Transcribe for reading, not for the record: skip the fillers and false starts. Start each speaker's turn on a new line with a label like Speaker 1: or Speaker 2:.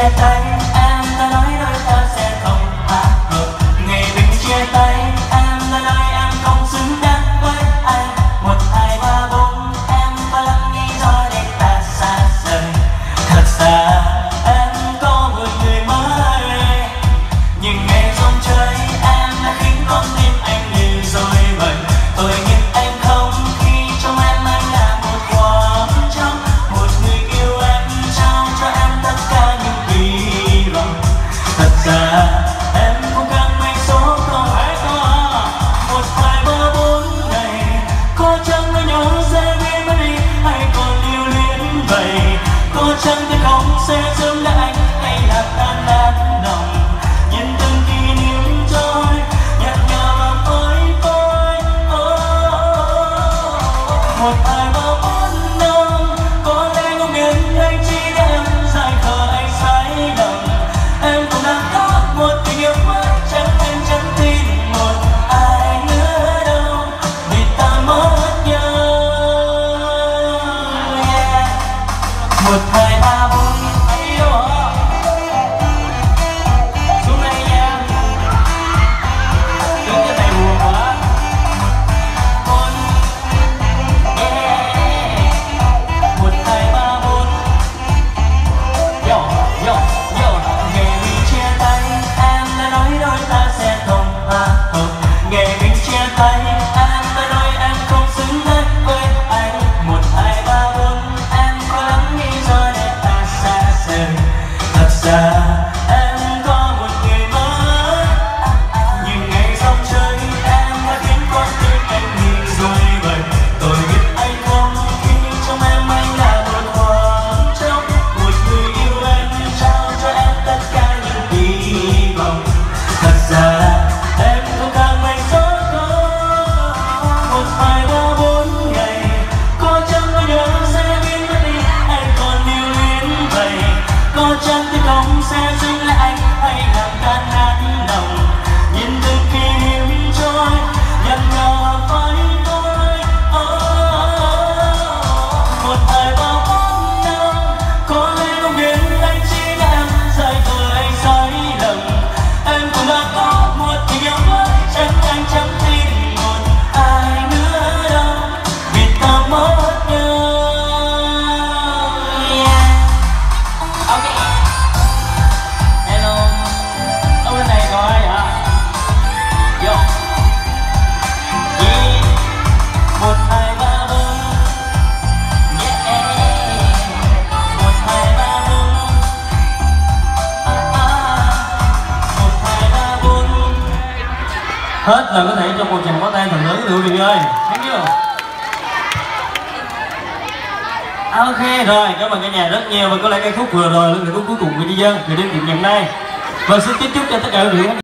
Speaker 1: chia tay em đã nói đôi ta sẽ không hòa hợp. Ngày mình chia tay em đã nói em không xứng đáng với anh. 1, 2, 3, 4 em có lắm lý do để ta xa rời. Thật ra em có một người mới, nhưng ngày dòng chơi em đã khiến con tim anh như rối bời. Tôi nghĩ anh không khi trong em anh là một khoảng trống, một người yêu em trao cho em tất cả những kỳ vọng. Thật ra em cũng càng may số không phải có 1, 2, 3, 4 ngày. Có chăng nỗi nhớ sẽ biến mất đi hay còn lưu luyến vậy? Có chăng tôi không sẽ sớm đã anh hay là tan nát lòng? Nhìn từng kỷ niệm trôi nhạt nhòa và phôi phôi. 1, 2, 3, 4 năm có lẽ không biết anh chỉ để em dài khờ anh sai lầm. Em cũng đã có một tình yêu mới, chắc anh chẳng tin một ai nữa đâu, vì ta mất nhau. 1, 2, 3, 4 ấy đâu hả? Xuống đây nha, đứng cái này buồn quá. 4 yeah. 1, 2, 3, 4 yo yo yo. Ngày mình chia tay em đã nói đôi ta sẽ không hòa hợp. Ngày mình chia tay em đã nói em không xứng đáng với anh. 1, 2, 3, 4 em có lắm lý do để ta xa rời. Thật ra em có một người mới, nhưng ngày dòng chơi em đã khiến con tim anh như rối bời. Tôi biết anh không khi trong em anh là một khoảng trống, một người yêu em trao cho em tất cả những kỳ vọng. Thật ra em cũng càng may số có 1, 2, 3, 4 ngày. Có chăng nỗi nhớ sẽ biến mất đi hay còn lưu luyến vậy? Có chăng tôi không sẽ dừng lại anh hay làm tan nát lòng? Nhìn từng kỷ niệm trôi nhạt nhòa phai phôi. 1, 2, 3, 4 năm có lẽ không biết anh chỉ đã em dài khờ anh sai lầm. Em cũng đã có một tình yêu mới, chắc anh chẳng tin một ai nữa đâu, vì ta mất nhau. Yeah. Okay. Hello. Ở bên này có ai hả? Vô. Yeah. 1, 2, 3, 4 yeah. 1, 2, 3, 4 1, 2, 3, 4. Hết là có thể cho một chàng pháo tay thật lớn được Việt ơi. Thank you. Ok rồi, cảm ơn cả nhà rất nhiều. Và có lẽ ca khúc vừa rồi là ca khúc cuối cùng của Di Dân gửi đến Việt Nhật nay. Và xin kính chúc cho tất cả quý vị